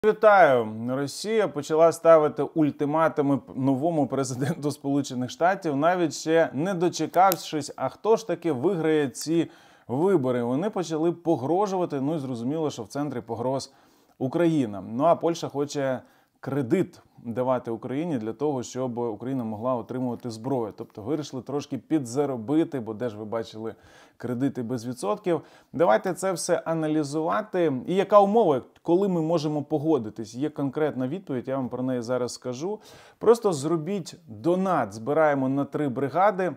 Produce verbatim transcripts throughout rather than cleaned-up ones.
Вітаю! Росія почала ставити ультиматуми новому президенту Сполучених Штатів, навіть ще не дочекавшись, а хто ж таки виграє ці вибори. Вони почали погрожувати, ну і зрозуміло, що в центрі погроз Україна. Ну а Польща хоче кредит давати Україні для того, щоб Україна могла отримувати зброю. Тобто вирішили трошки підзаробити, бо де ж ви бачили кредити без відсотків. Давайте це все аналізувати. І яка умова, коли ми можемо погодитись? Є конкретна відповідь, я вам про неї зараз скажу. Просто зробіть донат, збираємо на три бригади.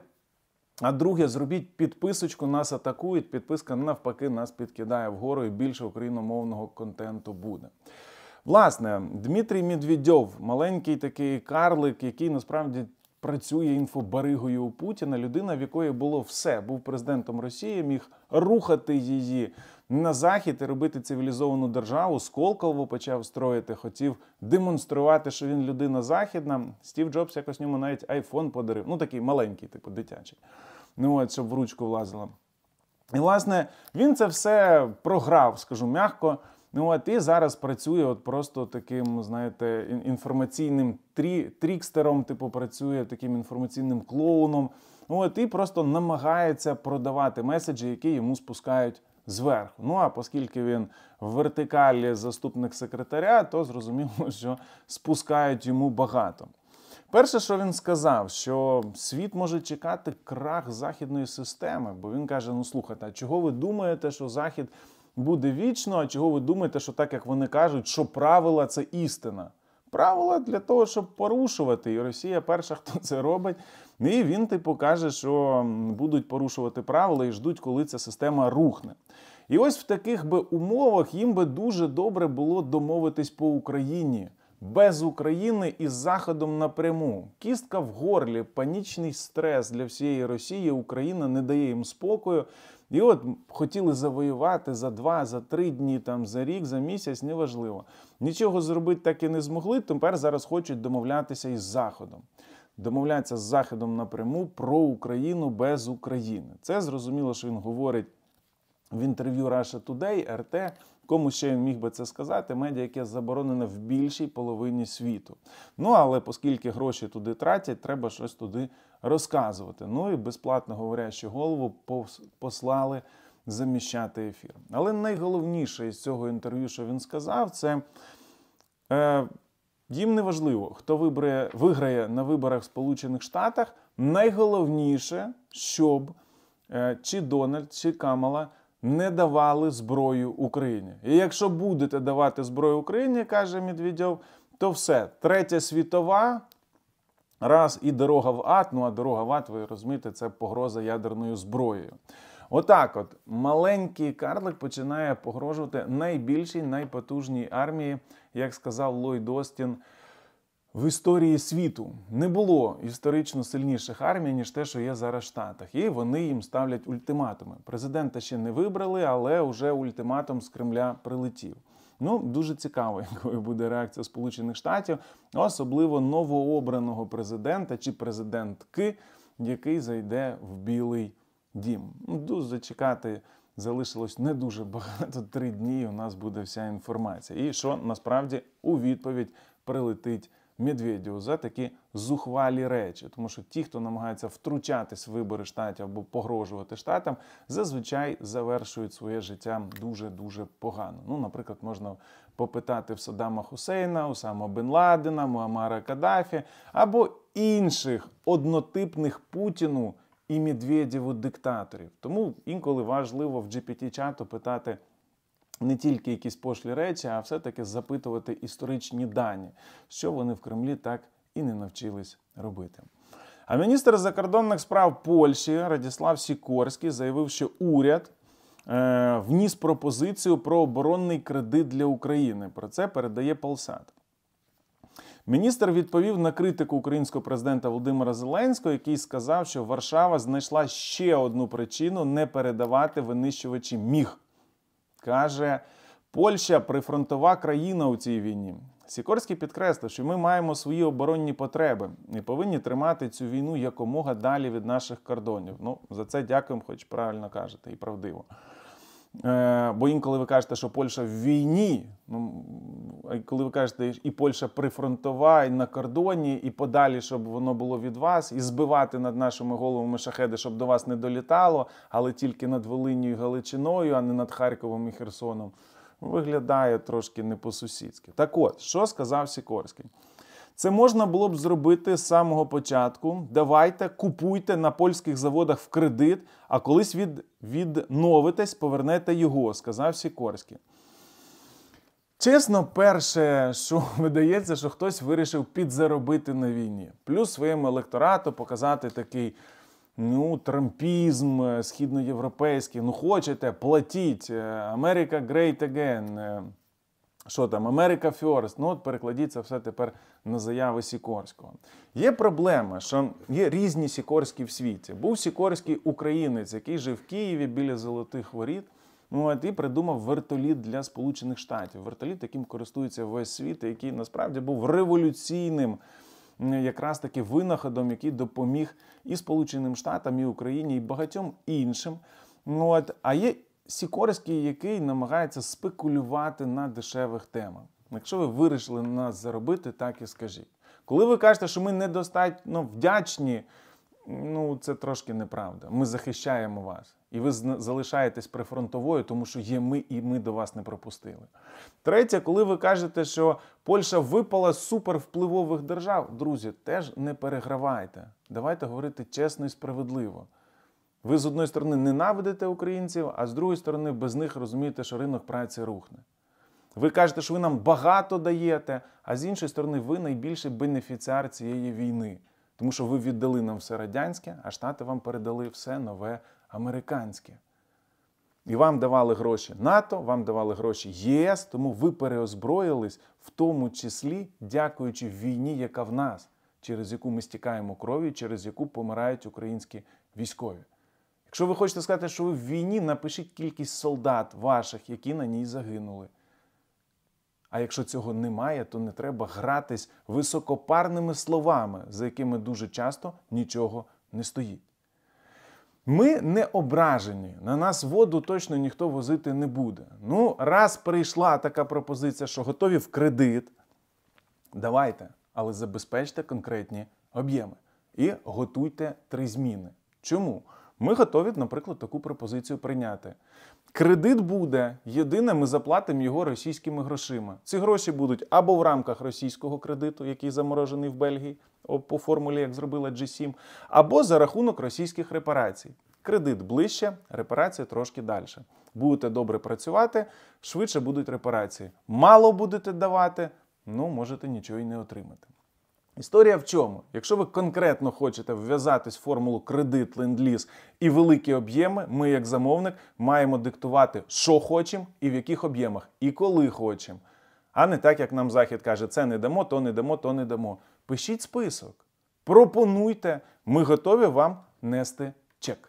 А друге, зробіть підписочку, нас атакують. Підписка навпаки нас підкидає вгору і більше україномовного контенту буде. Власне, Дмитрій Медведєв, маленький такий карлик, який насправді працює інфобаригою у Путіна, людина, в якої було все. Був президентом Росії, міг рухати її на захід і робити цивілізовану державу. Сколково почав строїти, хотів демонструвати, що він людина західна. Стів Джобс якось йому навіть айфон подарив. Ну, такий маленький, типу дитячий. Ну от, щоб в ручку влазило. І, власне, він це все програв, скажу м'яко. Ну от і зараз працює от просто таким, знаєте, інформаційним трі, трікстером, типу працює таким інформаційним клоуном. От і просто намагається продавати меседжі, які йому спускають зверху. Ну а оскільки він в вертикалі заступник секретаря, то зрозуміло, що спускають йому багато. Перше, що він сказав, що світ може чекати крах західної системи, бо він каже, ну слухайте, а чого ви думаєте, що Захід буде вічно, а чого ви думаєте, що так, як вони кажуть, що правила – це істина? Правила для того, щоб порушувати, і Росія перша, хто це робить. І він, типу, каже, що будуть порушувати правила і ждуть, коли ця система рухне. І ось в таких би умовах їм би дуже добре було домовитись по Україні. Без України і з Заходом напряму. Кістка в горлі, панічний стрес для всієї Росії, Україна не дає їм спокою. І от хотіли завоювати за два, за три дні, там, за рік, за місяць, неважливо. Нічого зробити так і не змогли, тепер зараз хочуть домовлятися із Заходом. Домовлятися з Заходом напряму про Україну без України. Це зрозуміло, що він говорить в інтерв'ю Russia Today, ар те. Кому ще він міг би це сказати? Медіа, яке заборонене в більшій половині світу. Ну, але оскільки гроші туди тратять, треба щось туди розказувати. Ну і безплатно говорящу голову послали заміщати ефір. Але найголовніше із цього інтерв'ю, що він сказав, це е, їм не важливо, хто вибрає, виграє на виборах в Сполучених Штатах. Найголовніше, щоб е, чи Дональд, чи Камала не давали зброю Україні. І якщо будете давати зброю Україні, каже Медведєв, то все. Третя світова, раз і дорога в ад, ну а дорога в ад, ви розумієте, це погроза ядерною зброєю. Отак от, маленький карлик починає погрожувати найбільшій, найпотужній армії, як сказав Ллойд Остін, в історії світу. Не було історично сильніших армій, ніж те, що є зараз в Штатах. І вони їм ставлять ультиматуми. Президента ще не вибрали, але вже ультиматум з Кремля прилетів. Ну, дуже цікаво, якою буде реакція Сполучених Штатів, особливо новообраного президента чи президентки, який зайде в Білий дім. Ну, дуже чекати залишилось не дуже багато, три дні, і у нас буде вся інформація. І що насправді у відповідь прилетить Медведєву за такі зухвалі речі. Тому що ті, хто намагається втручатись в вибори штатів або погрожувати штатам, зазвичай завершують своє життя дуже-дуже погано. Ну, наприклад, можна попитати в Саддама Хусейна, Усама Бен Ладена, Муаммара Каддафі або інших однотипних Путіну і Медведєву диктаторів. Тому інколи важливо в джі пі ті-чату питати не тільки якісь пошлі речі, а все-таки запитувати історичні дані, що вони в Кремлі так і не навчились робити. А міністр закордонних справ Польщі Радіслав Сікорський заявив, що уряд е, вніс пропозицію про оборонний кредит для України. Про це передає Полсат. Міністр відповів на критику українського президента Володимира Зеленського, який сказав, що Варшава знайшла ще одну причину не передавати винищувачі Міг. Каже, Польща – прифронтова країна у цій війні. Сікорський підкреслив, що ми маємо свої оборонні потреби і повинні тримати цю війну якомога далі від наших кордонів. Ну, за це дякуємо, хоч правильно кажете і правдиво. Е, бо інколи ви кажете, що Польща в війні, ну, коли ви кажете, і Польща прифронтова, і на кордоні, і подалі, щоб воно було від вас, і збивати над нашими головами шахеди, щоб до вас не долітало, але тільки над Волинню і Галичиною, а не над Харковом і Херсоном, виглядає трошки не по-сусідськи. Так от, що сказав Сікорський? Це можна було б зробити з самого початку. Давайте, купуйте на польських заводах в кредит, а колись від, відновитесь, повернете його, сказав Сікорський. Чесно, перше, що видається, що хтось вирішив підзаробити на війні. Плюс своєму електорату показати такий, ну, трампізм східноєвропейський. Ну, хочете, платіть. America great again. Що там, America First, ну от перекладіть це все тепер на заяви Сікорського. Є проблема, що є різні Сікорські в світі. Був Сікорський українець, який жив в Києві біля Золотих Воріт, ну, от, і придумав вертоліт для Сполучених Штатів. Вертоліт, яким користується весь світ, який насправді був революційним якраз таки винаходом, який допоміг і Сполученим Штатам, і Україні, і багатьом іншим. Ну, от, а є Сікорський, який намагається спекулювати на дешевих темах. Якщо ви вирішили на нас заробити, так і скажіть. Коли ви кажете, що ми недостатньо вдячні, ну, це трошки неправда. Ми захищаємо вас. І ви залишаєтесь прифронтовою, тому що є ми, і ми до вас не пропустили. Третє, коли ви кажете, що Польща випала з супервпливових держав, друзі, теж не перегравайте. Давайте говорити чесно і справедливо. Ви, з одної сторони, ненавидите українців, а з другої сторони, без них розумієте, що ринок праці рухне. Ви кажете, що ви нам багато даєте, а з іншої сторони, ви найбільший бенефіціар цієї війни. Тому що ви віддали нам все радянське, а Штати вам передали все нове американське. І вам давали гроші НАТО, вам давали гроші ЄС, тому ви переозброїлись, в тому числі дякуючи війні, яка в нас, через яку ми стікаємо кров'ю, через яку помирають українські військові. Якщо ви хочете сказати, що ви в війні, напишіть кількість солдат ваших, які на ній загинули. А якщо цього немає, то не треба гратись високопарними словами, за якими дуже часто нічого не стоїть. Ми не ображені, на нас воду точно ніхто возити не буде. Ну, раз прийшла така пропозиція, що готові в кредит, давайте, але забезпечте конкретні об'єми. І готуйте три зміни. Чому? Ми готові, наприклад, таку пропозицію прийняти. Кредит буде, єдине, ми заплатимо його російськими грошима. Ці гроші будуть або в рамках російського кредиту, який заморожений в Бельгії, по формулі, як зробила джі сім, або за рахунок російських репарацій. Кредит ближче, репарації трошки далі. Будете добре працювати, швидше будуть репарації. Мало будете давати, ну, можете нічого і не отримати. Історія в чому? Якщо ви конкретно хочете вв'язатись в формулу кредит, ленд-ліз і великі об'єми, ми, як замовник, маємо диктувати, що хочемо і в яких об'ємах, і коли хочемо. А не так, як нам Захід каже, це не дамо, то не дамо, то не дамо. Пишіть список, пропонуйте, ми готові вам нести чек.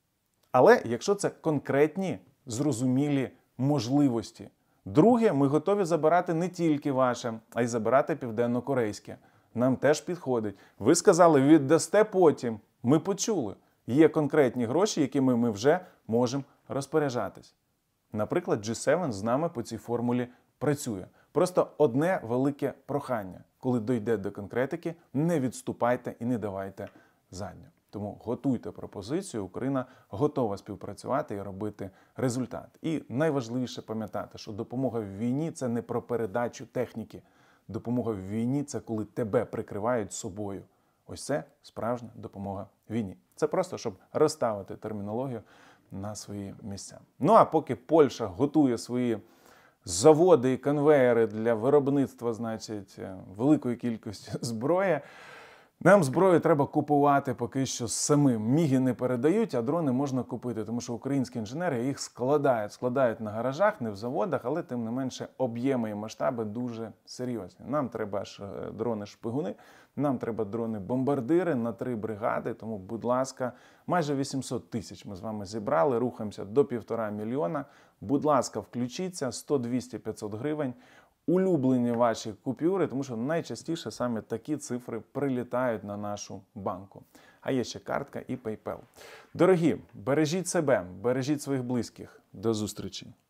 Але якщо це конкретні, зрозумілі можливості. Друге, ми готові забирати не тільки ваше, а й забирати південно-корейське. Нам теж підходить. Ви сказали, віддасте потім. Ми почули. Є конкретні гроші, якими ми вже можемо розпоряджатись. Наприклад, джі сім з нами по цій формулі працює. Просто одне велике прохання. Коли дійде до конкретики, не відступайте і не давайте задню. Тому готуйте пропозицію, Україна готова співпрацювати і робити результат. І найважливіше пам'ятати, що допомога в війні – це не про передачу техніки. Допомога в війні – це коли тебе прикривають собою. Ось це справжня допомога в війні. Це просто, щоб розставити термінологію на свої місця. Ну а поки Польща готує свої заводи і конвеєри для виробництва, значить, великої кількості зброї, нам зброю треба купувати поки що самим. Міги не передають, а дрони можна купити, тому що українські інженери їх складають. Складають на гаражах, не в заводах, але тим не менше об'єми і масштаби дуже серйозні. Нам треба ж дрони-шпигуни, нам треба дрони-бомбардири на три бригади, тому, будь ласка, майже вісімсот тисяч ми з вами зібрали, рухаємося до півтора мільйона. Будь ласка, включіться, сто, двісті, п'ятсот гривень. улюблені ваші купюри, тому що найчастіше саме такі цифри прилітають на нашу банку. А є ще картка і PayPal. Дорогі, бережіть себе, бережіть своїх близьких. До зустрічі!